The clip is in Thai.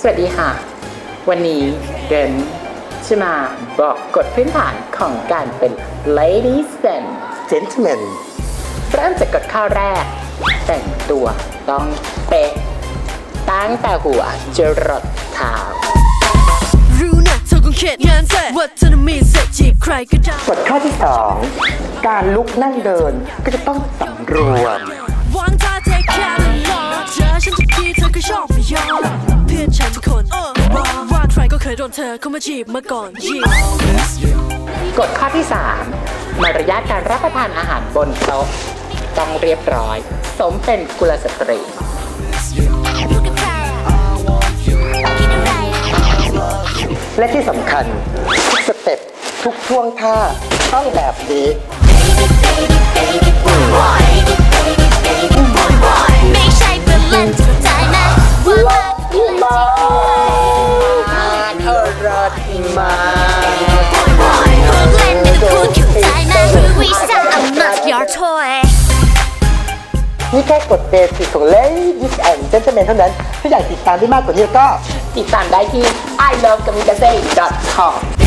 สวัสดีค่ะวันนี้เรนจะมาบอกกฎพื้นฐานของการเป็น ladies and gentlemen เริ่มจากกฎข้อแรกแต่งตัวต้องเป๊ะตั้งแต่หัวจรดเท้ารู้นะเธอคงเข็ดงานแต่ว่าเธอมีเสร็จจีบใครก็ได้กฎข้อที่2การลุกนั่งเดินก็จะต้องสำรวมวางท่าเทคแคร์เลยหรอเจอฉันทุกทีเธอก็ชอบไม่ยอมเพื่อนฉันทุกคนว่าใครก็เคยโดนเธอเข้ามาจีบมาก่อนกฎข้อที่3มารยาทการรับประทานอาหารบนโต๊ะต้องเรียบร้อยสมเป็นกุลสตรีและที่สำคัญทุกสเต็ปทุกท่วงท่าต้องแบบนี้ไม่ใช่เป็นเล่นเข้าใจไหมว่ามาเธอรอดมาเล่นไม่ต้องพูดเข้าใจไหมวิชา I'm not your toy นี่แค่กฎเบสิกของ Ladies and Gentlemen เท่านั้นถ้าอยากติดตามได้มากกว่านี้ก็ติดตามได้ที่ ilovekamikaze.com